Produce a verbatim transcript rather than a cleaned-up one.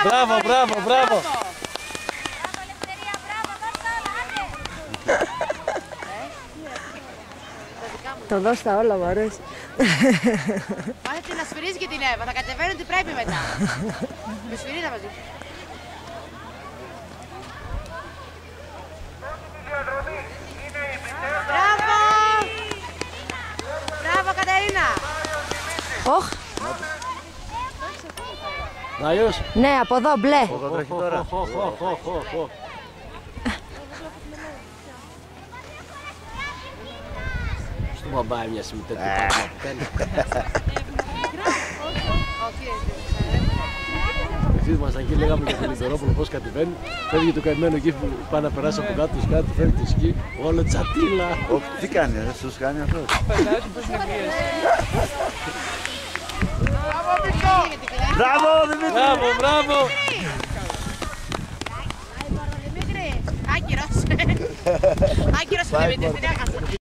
Μπράβο, μπράβο, μπράβο. Το δώσ' τα όλα, μου αρέσει. Μάθετε να σφυρίζει και την Εύα, θα κατεβαίνει ότι πρέπει μετά. Με σφυρίδα μαζί. Μπράβο! Μπράβο, Καταρίνα! Οχ! Νայός. Ναι, από εδώ, μπλε. Εδώ τρέχει τώρα. Στο μπαμπά έμοιασε με τέτοιο πράγμα που κάνει. Εσείς ήμασταν εκεί, λέγαμε για τον Λιτορόπουλο πώς κατεβαίνει. Φεύγει το καημένο εκεί που πάει να περάσει από κάτω τους κάτω, φεύγει το σκι, όλο τσατίλα. Τι κάνει, δεν σου κάνει αυτό. Μπράβο, Δημήτρη! Μπράβο, μπράβο! Άκυρος! Άκυρος ο Δημήτρης, την έχασα.